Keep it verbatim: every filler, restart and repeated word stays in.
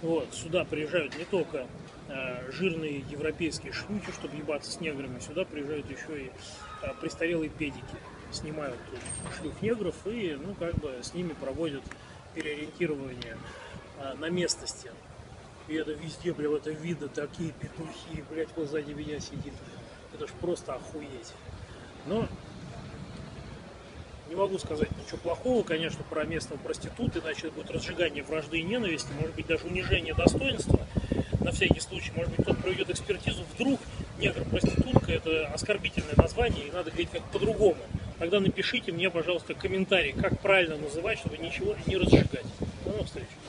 Вот, сюда приезжают не только э, жирные европейские шлюхи, чтобы ебаться с неграми, сюда приезжают еще и э, престарелые педики. Снимают тут шлюх-негров и, ну, как бы с ними проводят переориентирование э, на местности. И это везде, блядь, это видно, такие петухи, блядь, вот сзади меня сидит. Это ж просто охуеть. Но не могу сказать ничего плохого, конечно, про местного проститута, иначе это будет разжигание вражды и ненависти, может быть, даже унижение достоинства. На всякий случай, может быть, кто-то проведет экспертизу, вдруг негр-проститутка — это оскорбительное название, и надо говорить как по-другому. Тогда напишите мне, пожалуйста, комментарий, как правильно называть, чтобы ничего не разжигать. До новых встреч.